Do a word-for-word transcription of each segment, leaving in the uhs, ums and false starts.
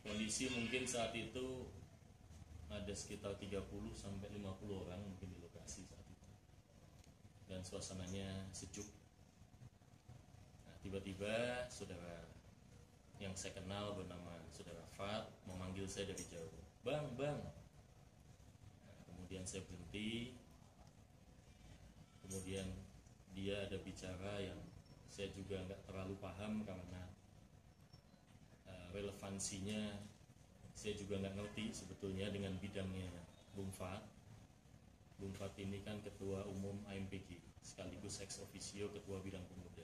Kondisi mungkin saat itu ada sekitar tiga puluh sampai lima puluh orang mungkin di lokasi saat itu. Dan suasananya sejuk. Nah, tiba-tiba saudara yang saya kenal bernama saudara Fat memanggil saya dari jauh. Bang, bang. Nah, kemudian saya berhenti. Kemudian dia ada bicara yang saya juga nggak terlalu paham karena uh, relevansinya saya juga nggak ngerti sebetulnya dengan bidangnya Bung Fat. Bung Fat ini kan ketua umum A M P G sekaligus ex officio ketua bidang pemuda.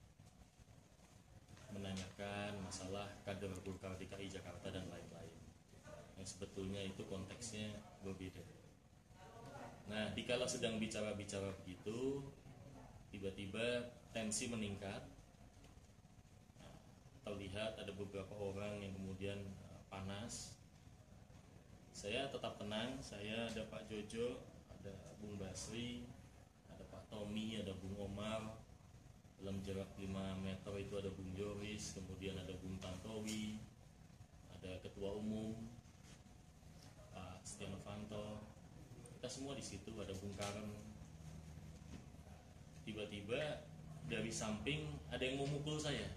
Menanyakan masalah kader Golkar D K I Jakarta dan lain-lain. Yang sebetulnya itu konteksnya berbeda. Nah, dikala sedang bicara-bicara begitu, tiba-tiba tensi meningkat. Terlihat ada beberapa orang yang kemudian panas. Saya tetap tenang. Saya ada Pak Jojo, ada Bung Basri, ada Pak Tommy, ada Bung Omar. Dalam jarak lima meter itu ada Bung Joris, kemudian ada Bung Tantowi, ada Ketua Umum Pak Setia Novanto. Kita semua di situ, ada Bung Karen. Tiba-tiba dari samping ada yang mau mukul saya.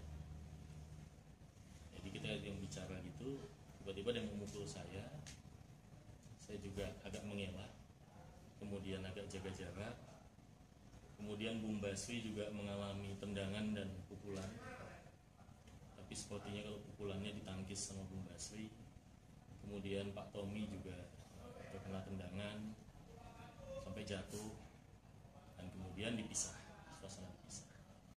Jadi kita yang bicara gitu, tiba-tiba ada yang mau mukul saya. Saya juga agak mengelak, kemudian agak jaga jarak. Kemudian Bung Basri juga mengalami tendangan dan pukulan. Tapi sepertinya kalau pukulannya ditangkis sama Bung Basri. Kemudian Pak Tommy juga terkena tendangan sampai jatuh dan kemudian dipisah.